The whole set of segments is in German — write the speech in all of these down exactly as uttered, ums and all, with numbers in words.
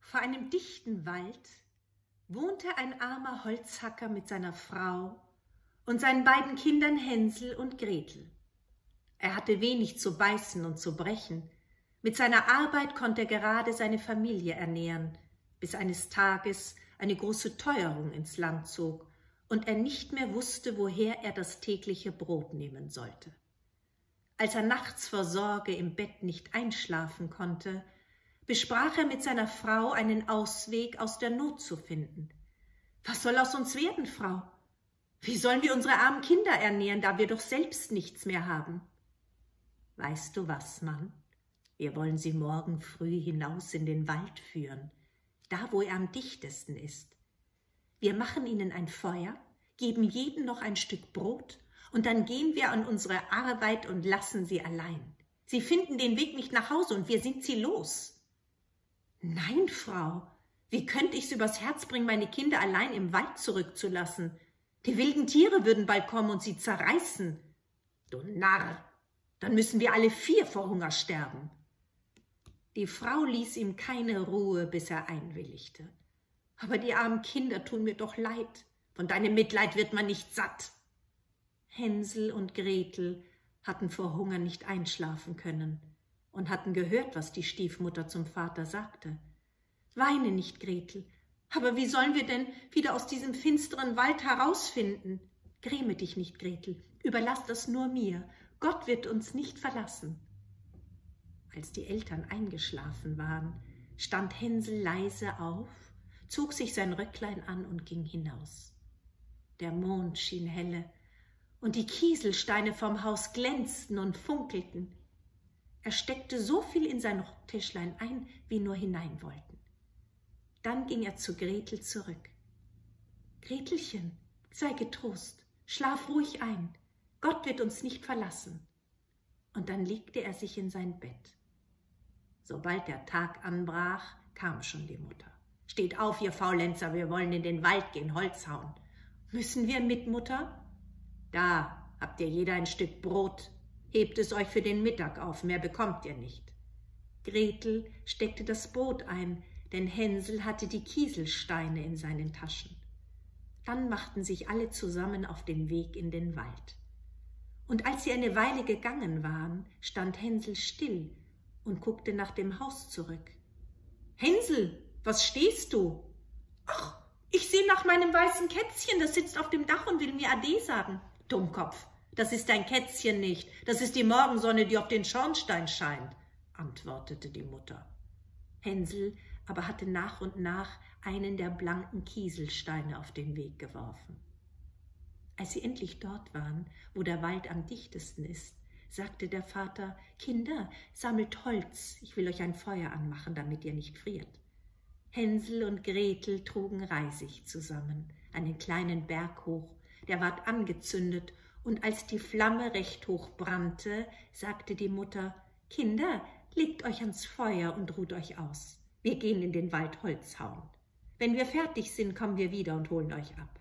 Vor einem dichten Wald wohnte ein armer Holzhacker mit seiner Frau und seinen beiden Kindern Hänsel und Gretel. Er hatte wenig zu beißen und zu brechen. Mit seiner Arbeit konnte er gerade seine Familie ernähren, bis eines Tages eine große Teuerung ins Land zog und er nicht mehr wusste, woher er das tägliche Brot nehmen sollte. Als er nachts vor Sorge im Bett nicht einschlafen konnte, besprach er mit seiner Frau, einen Ausweg aus der Not zu finden. »Was soll aus uns werden, Frau? Wie sollen wir unsere armen Kinder ernähren, da wir doch selbst nichts mehr haben?« »Weißt du was, Mann? Wir wollen sie morgen früh hinaus in den Wald führen, da wo er am dichtesten ist. Wir machen ihnen ein Feuer, geben jedem noch ein Stück Brot, und dann gehen wir an unsere Arbeit und lassen sie allein. Sie finden den Weg nicht nach Hause und wir sind sie los.« »Nein, Frau, wie könnte ich's übers Herz bringen, meine Kinder allein im Wald zurückzulassen? Die wilden Tiere würden bald kommen und sie zerreißen.« »Du Narr, dann müssen wir alle vier vor Hunger sterben.« Die Frau ließ ihm keine Ruhe, bis er einwilligte. »Aber die armen Kinder tun mir doch leid. Von deinem Mitleid wird man nicht satt.« Hänsel und Gretel hatten vor Hunger nicht einschlafen können und hatten gehört, was die Stiefmutter zum Vater sagte. »Weine nicht, Gretel, aber wie sollen wir denn wieder aus diesem finsteren Wald herausfinden?« »Gräme dich nicht, Gretel, überlass das nur mir. Gott wird uns nicht verlassen.« Als die Eltern eingeschlafen waren, stand Hänsel leise auf, zog sich sein Röcklein an und ging hinaus. Der Mond schien helle, und die Kieselsteine vom Haus glänzten und funkelten. Er steckte so viel in sein Rocktäschlein ein, wie nur hinein wollten. Dann ging er zu Gretel zurück. »Gretelchen, sei getrost, schlaf ruhig ein. Gott wird uns nicht verlassen.« Und dann legte er sich in sein Bett. Sobald der Tag anbrach, kam schon die Mutter. »Steht auf, ihr Faulenzer, wir wollen in den Wald gehen, Holz hauen.« »Müssen wir mit, Mutter?« »Da habt ihr jeder ein Stück Brot. Hebt es euch für den Mittag auf, mehr bekommt ihr nicht.« Gretel steckte das Brot ein, denn Hänsel hatte die Kieselsteine in seinen Taschen. Dann machten sich alle zusammen auf den Weg in den Wald. Und als sie eine Weile gegangen waren, stand Hänsel still und guckte nach dem Haus zurück. »Hänsel, was stehst du?« »Ach, ich sehe nach meinem weißen Kätzchen, das sitzt auf dem Dach und will mir Ade sagen.« »Dummkopf, das ist dein Kätzchen nicht, das ist die Morgensonne, die auf den Schornstein scheint«, antwortete die Mutter. Hänsel aber hatte nach und nach einen der blanken Kieselsteine auf den Weg geworfen. Als sie endlich dort waren, wo der Wald am dichtesten ist, sagte der Vater: »Kinder, sammelt Holz, ich will euch ein Feuer anmachen, damit ihr nicht friert.« Hänsel und Gretel trugen Reisig zusammen, einen kleinen Berg hoch, der ward angezündet, und als die Flamme recht hoch brannte, sagte die Mutter: »Kinder, legt euch ans Feuer und ruht euch aus. Wir gehen in den Wald Holz hauen. Wenn wir fertig sind, kommen wir wieder und holen euch ab.«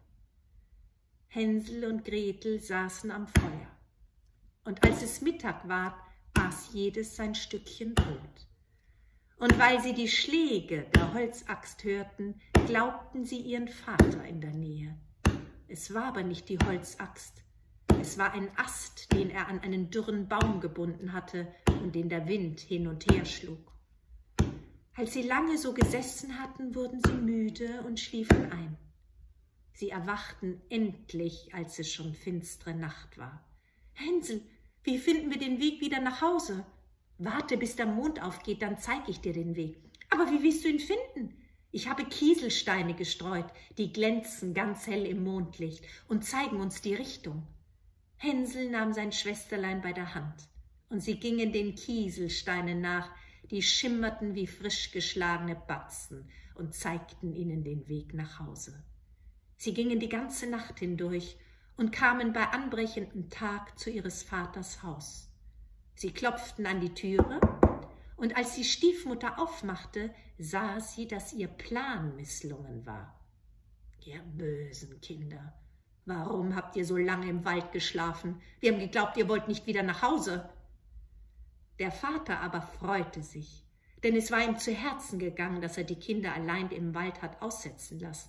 Hänsel und Gretel saßen am Feuer, und als es Mittag ward, aß jedes sein Stückchen Brot. Und weil sie die Schläge der Holzaxt hörten, glaubten sie ihren Vater in der Nähe. Es war aber nicht die Holzaxt, es war ein Ast, den er an einen dürren Baum gebunden hatte und den der Wind hin und her schlug. Als sie lange so gesessen hatten, wurden sie müde und schliefen ein. Sie erwachten endlich, als es schon finstere Nacht war. »Hänsel, wie finden wir den Weg wieder nach Hause?« »Warte, bis der Mond aufgeht, dann zeige ich dir den Weg.« »Aber wie willst du ihn finden?« »Ich habe Kieselsteine gestreut, die glänzen ganz hell im Mondlicht und zeigen uns die Richtung.« Hänsel nahm sein Schwesterlein bei der Hand, und sie gingen den Kieselsteinen nach, die schimmerten wie frisch geschlagene Batzen und zeigten ihnen den Weg nach Hause. Sie gingen die ganze Nacht hindurch und kamen bei anbrechendem Tag zu ihres Vaters Haus. Sie klopften an die Türe, und als die Stiefmutter aufmachte, sah sie, dass ihr Plan misslungen war. »Ihr bösen Kinder, warum habt ihr so lange im Wald geschlafen? Wir haben geglaubt, ihr wollt nicht wieder nach Hause.« Der Vater aber freute sich, denn es war ihm zu Herzen gegangen, dass er die Kinder allein im Wald hat aussetzen lassen.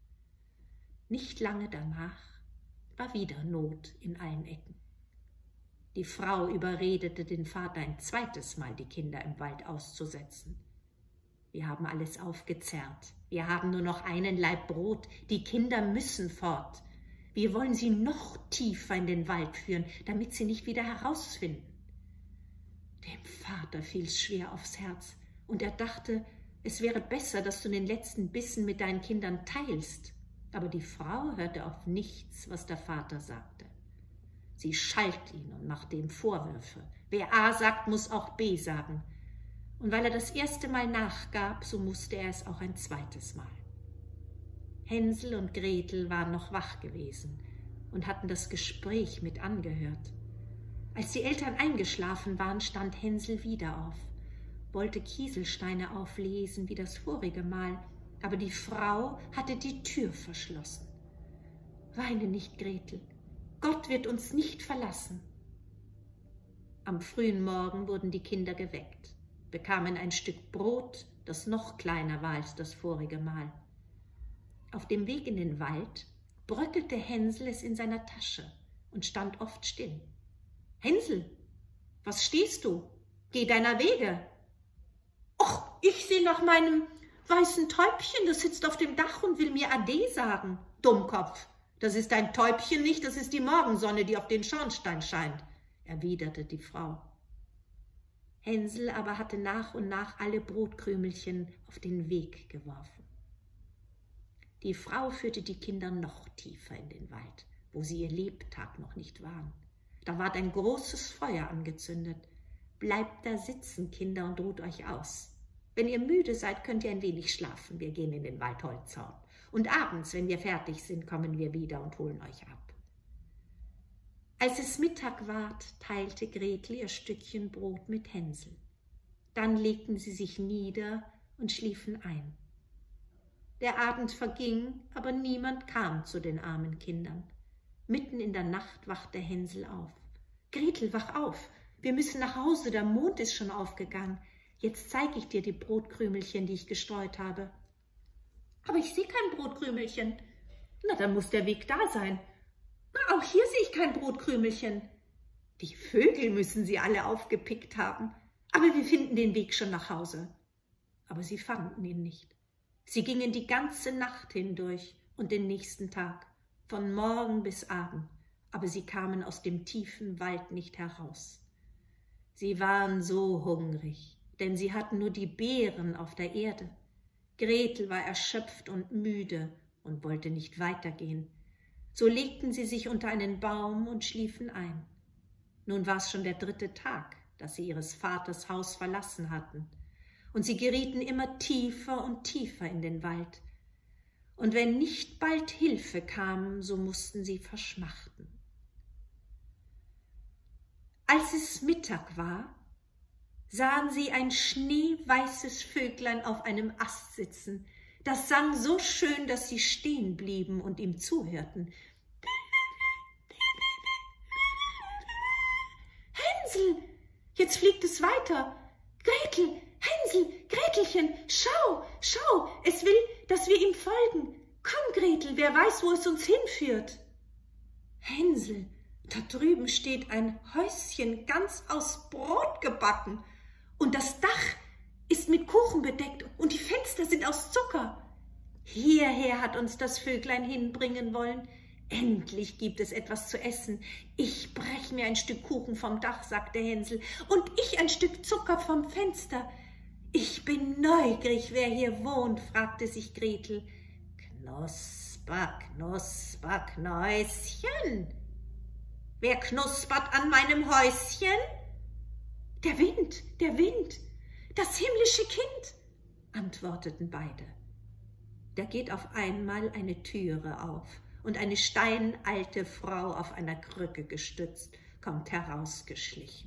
Nicht lange danach war wieder Not in allen Ecken. Die Frau überredete den Vater ein zweites Mal, die Kinder im Wald auszusetzen. Wir haben alles aufgezerrt. Wir haben nur noch einen Laib Brot. Die Kinder müssen fort. Wir wollen sie noch tiefer in den Wald führen, damit sie nicht wieder herausfinden. Dem Vater fiel es schwer aufs Herz, und er dachte, es wäre besser, dass du den letzten Bissen mit deinen Kindern teilst. Aber die Frau hörte auf nichts, was der Vater sagte. Sie schalt ihn und machte ihm Vorwürfe. Wer A sagt, muss auch B sagen. Und weil er das erste Mal nachgab, so musste er es auch ein zweites Mal. Hänsel und Gretel waren noch wach gewesen und hatten das Gespräch mit angehört. Als die Eltern eingeschlafen waren, stand Hänsel wieder auf, wollte Kieselsteine auflesen wie das vorige Mal, aber die Frau hatte die Tür verschlossen. Weine nicht, Gretel, Gott wird uns nicht verlassen. Am frühen Morgen wurden die Kinder geweckt, bekamen ein Stück Brot, das noch kleiner war als das vorige Mal. Auf dem Weg in den Wald bröckelte Hänsel es in seiner Tasche und stand oft still. »Hänsel, was stehst du? Geh deiner Wege!« »Och, ich seh nach meinem weißen Täubchen, das sitzt auf dem Dach und will mir Ade sagen. Dummkopf, das ist ein Täubchen nicht, das ist die Morgensonne, die auf den Schornstein scheint«, erwiderte die Frau. Hänsel aber hatte nach und nach alle Brotkrümelchen auf den Weg geworfen. Die Frau führte die Kinder noch tiefer in den Wald, wo sie ihr Lebtag noch nicht waren. Da ward ein großes Feuer angezündet. »Bleibt da sitzen, Kinder, und ruht euch aus. Wenn ihr müde seid, könnt ihr ein wenig schlafen. Wir gehen in den Wald Holz hauen. Und abends, wenn wir fertig sind, kommen wir wieder und holen euch ab.« Als es Mittag ward, teilte Gretel ihr Stückchen Brot mit Hänsel. Dann legten sie sich nieder und schliefen ein. Der Abend verging, aber niemand kam zu den armen Kindern. Mitten in der Nacht wachte Hänsel auf. »Gretel, wach auf! Wir müssen nach Hause, der Mond ist schon aufgegangen. Jetzt zeige ich dir die Brotkrümelchen, die ich gestreut habe.« »Aber ich sehe kein Brotkrümelchen.« »Na, dann muss der Weg da sein.« »Na, auch hier sehe ich kein Brotkrümelchen.« »Die Vögel müssen sie alle aufgepickt haben. Aber wir finden den Weg schon nach Hause.« Aber sie fanden ihn nicht. Sie gingen die ganze Nacht hindurch und den nächsten Tag, von Morgen bis Abend, aber sie kamen aus dem tiefen Wald nicht heraus. Sie waren so hungrig, denn sie hatten nur die Beeren auf der Erde. Gretel war erschöpft und müde und wollte nicht weitergehen. So legten sie sich unter einen Baum und schliefen ein. Nun war es schon der dritte Tag, dass sie ihres Vaters Haus verlassen hatten, und sie gerieten immer tiefer und tiefer in den Wald. Und wenn nicht bald Hilfe kam, so mussten sie verschmachten. Als es Mittag war, sahen sie ein schneeweißes Vöglein auf einem Ast sitzen. Das sang so schön, dass sie stehen blieben und ihm zuhörten. »Hänsel, jetzt fliegt es weiter! Gretel, Hänsel, Gretelchen, schau, schau, es will, dass wir ihm folgen. Komm, Gretel, wer weiß, wo es uns hinführt.« »Hänsel, da drüben steht ein Häuschen ganz aus Brot gebacken, und das Dach ist mit Kuchen bedeckt und die Fenster sind aus Zucker. Hierher hat uns das Vöglein hinbringen wollen. Endlich gibt es etwas zu essen. Ich brech mir ein Stück Kuchen vom Dach«, sagte Hänsel, »und ich ein Stück Zucker vom Fenster.« »Ich bin neugierig, wer hier wohnt«, fragte sich Gretel. »Knusper, knusper, Knäuschen. Wer knuspert an meinem Häuschen?« »Der Wind, der Wind, das himmlische Kind«, antworteten beide. Da geht auf einmal eine Türe auf, und eine steinalte Frau auf einer Krücke gestützt kommt herausgeschlichen.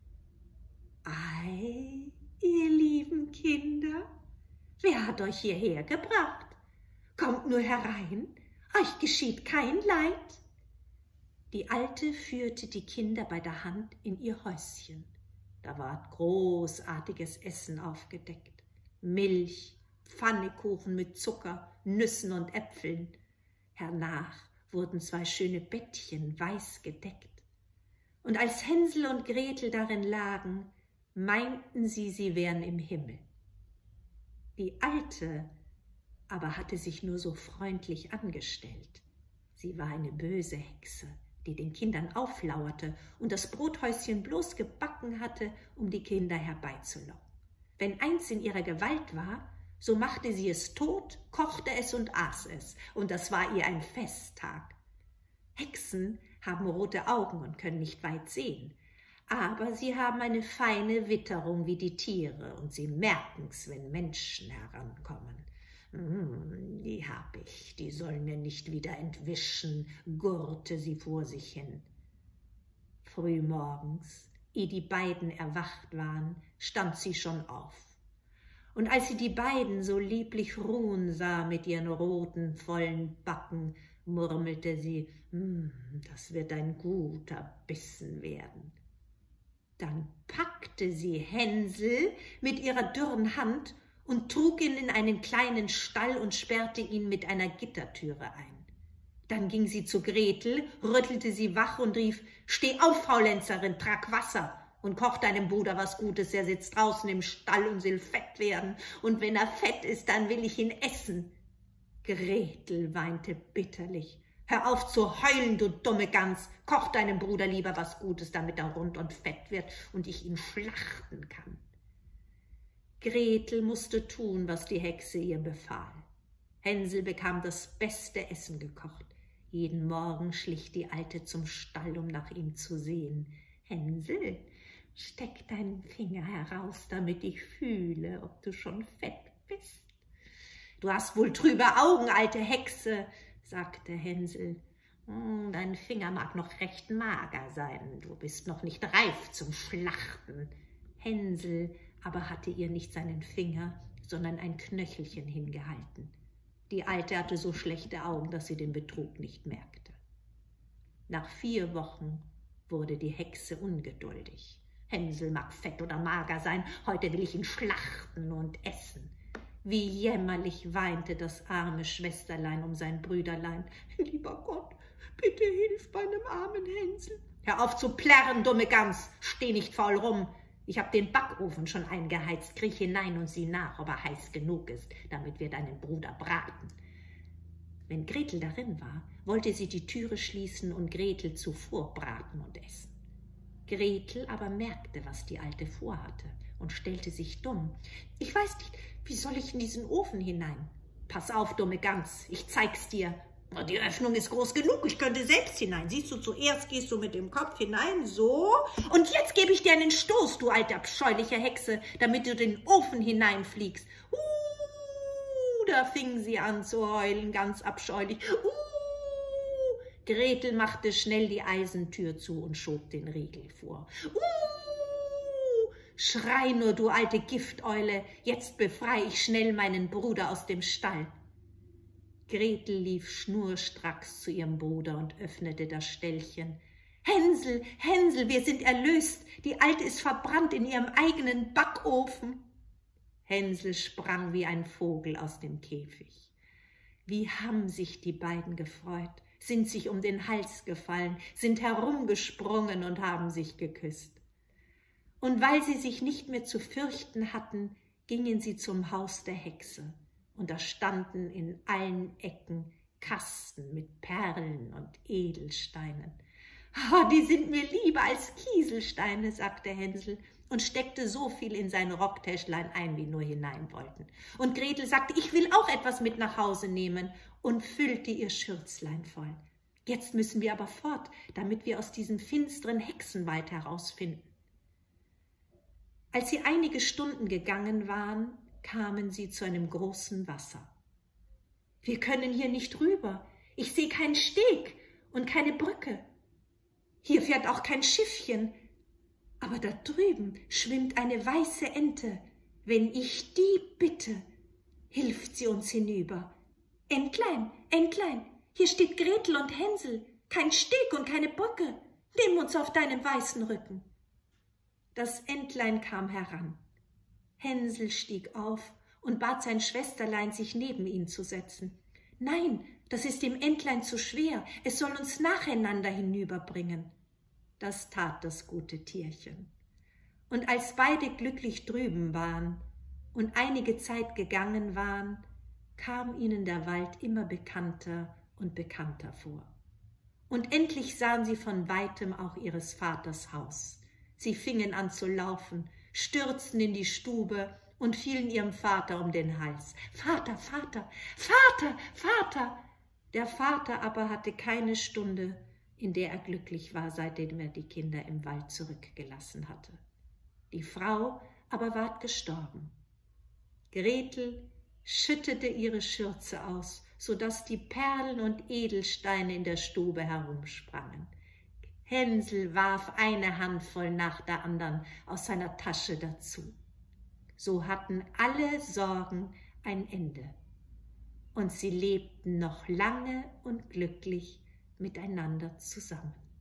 »Ei, ihr lieben Kinder, wer hat euch hierher gebracht? Kommt nur herein, euch geschieht kein Leid.« Die Alte führte die Kinder bei der Hand in ihr Häuschen. Da war großartiges Essen aufgedeckt. Milch, Pfannekuchen mit Zucker, Nüssen und Äpfeln. Hernach wurden zwei schöne Bettchen weiß gedeckt. Und als Hänsel und Gretel darin lagen, meinten sie, sie wären im Himmel. Die Alte aber hatte sich nur so freundlich angestellt. Sie war eine böse Hexe, die den Kindern auflauerte und das Brothäuschen bloß gebacken hatte, um die Kinder herbeizulocken. Wenn eins in ihrer Gewalt war, so machte sie es tot, kochte es und aß es, und das war ihr ein Festtag. Hexen haben rote Augen und können nicht weit sehen, aber sie haben eine feine Witterung wie die Tiere, und sie merken's, wenn Menschen herankommen. Hm, die hab ich, die sollen mir nicht wieder entwischen, gurrte sie vor sich hin. Frühmorgens, ehe die beiden erwacht waren, stand sie schon auf. Und als sie die beiden so lieblich ruhen sah mit ihren roten, vollen Backen, murmelte sie, hm, das wird ein guter Bissen werden. Dann packte sie Hänsel mit ihrer dürren Hand und trug ihn in einen kleinen Stall und sperrte ihn mit einer Gittertüre ein. Dann ging sie zu Gretel, rüttelte sie wach und rief, »Steh auf, Faulenzerin, trag Wasser und koch deinem Bruder was Gutes, er sitzt draußen im Stall und will fett werden, und wenn er fett ist, dann will ich ihn essen.« Gretel weinte bitterlich. »Hör auf zu heulen, du dumme Gans, koch deinem Bruder lieber was Gutes, damit er rund und fett wird und ich ihn schlachten kann.« Gretel musste tun, was die Hexe ihr befahl. Hänsel bekam das beste Essen gekocht. Jeden Morgen schlich die Alte zum Stall, um nach ihm zu sehen. »Hänsel, steck deinen Finger heraus, damit ich fühle, ob du schon fett bist.« »Du hast wohl trübe Augen, alte Hexe«, sagte Hänsel. »Dein Finger mag noch recht mager sein, du bist noch nicht reif zum Schlachten.« Hänsel aber hatte ihr nicht seinen Finger, sondern ein Knöchelchen hingehalten. Die Alte hatte so schlechte Augen, dass sie den Betrug nicht merkte. Nach vier Wochen wurde die Hexe ungeduldig. »Hänsel mag fett oder mager sein, heute will ich ihn schlachten und essen.« Wie jämmerlich weinte das arme Schwesterlein um sein Brüderlein. »Lieber Gott, bitte hilf meinem armen Hänsel.« »Hör auf zu plärren, dumme Gans, steh nicht faul rum. Ich habe den Backofen schon eingeheizt, kriech hinein und sieh nach, ob er heiß genug ist, damit wir deinen Bruder braten.« Wenn Gretel darin war, wollte sie die Türe schließen und Gretel zuvor braten und essen. Gretel aber merkte, was die Alte vorhatte, und stellte sich dumm. »Ich weiß nicht, wie soll ich in diesen Ofen hinein?« »Pass auf, dumme Gans, ich zeig's dir. Die Öffnung ist groß genug, ich könnte selbst hinein. Siehst du, zuerst gehst du mit dem Kopf hinein, so. Und jetzt gebe ich dir einen Stoß, du alte abscheuliche Hexe, damit du den Ofen hineinfliegst.« Uh, da fing sie an zu heulen, ganz abscheulich. Uh, Gretel machte schnell die Eisentür zu und schob den Riegel vor. Uh, schrei nur, du alte Gifteule, jetzt befreie ich schnell meinen Bruder aus dem Stall. Gretel lief schnurstracks zu ihrem Bruder und öffnete das Ställchen. »Hänsel, Hänsel, wir sind erlöst, die Alte ist verbrannt in ihrem eigenen Backofen.« Hänsel sprang wie ein Vogel aus dem Käfig. Wie haben sich die beiden gefreut, sind sich um den Hals gefallen, sind herumgesprungen und haben sich geküsst. Und weil sie sich nicht mehr zu fürchten hatten, gingen sie zum Haus der Hexe. Und da standen in allen Ecken Kasten mit Perlen und Edelsteinen. »Oh, die sind mir lieber als Kieselsteine«, sagte Hänsel und steckte so viel in sein Rocktäschlein ein, wie nur hinein wollten. Und Gretel sagte, »Ich will auch etwas mit nach Hause nehmen«, und füllte ihr Schürzlein voll. »Jetzt müssen wir aber fort, damit wir aus diesem finsteren Hexenwald herausfinden.« Als sie einige Stunden gegangen waren, kamen sie zu einem großen Wasser. »Wir können hier nicht rüber. Ich sehe keinen Steg und keine Brücke. Hier fährt auch kein Schiffchen. Aber da drüben schwimmt eine weiße Ente. Wenn ich die bitte, hilft sie uns hinüber. Entlein, Entlein, hier steht Gretel und Hänsel. Kein Steg und keine Brücke. Nimm uns auf deinem weißen Rücken.« Das Entlein kam heran. Hänsel stieg auf und bat sein Schwesterlein, sich neben ihn zu setzen. »Nein, das ist dem Entlein zu schwer, es soll uns nacheinander hinüberbringen.« Das tat das gute Tierchen. Und als beide glücklich drüben waren und einige Zeit gegangen waren, kam ihnen der Wald immer bekannter und bekannter vor. Und endlich sahen sie von weitem auch ihres Vaters Haus. Sie fingen an zu laufen, stürzten in die Stube und fielen ihrem Vater um den Hals. »Vater, Vater, Vater, Vater!« Der Vater aber hatte keine Stunde, in der er glücklich war, seitdem er die Kinder im Wald zurückgelassen hatte. Die Frau aber ward gestorben. Gretel schüttete ihre Schürze aus, so daß die Perlen und Edelsteine in der Stube herumsprangen. Hänsel warf eine Handvoll nach der anderen aus seiner Tasche dazu. So hatten alle Sorgen ein Ende, und sie lebten noch lange und glücklich miteinander zusammen.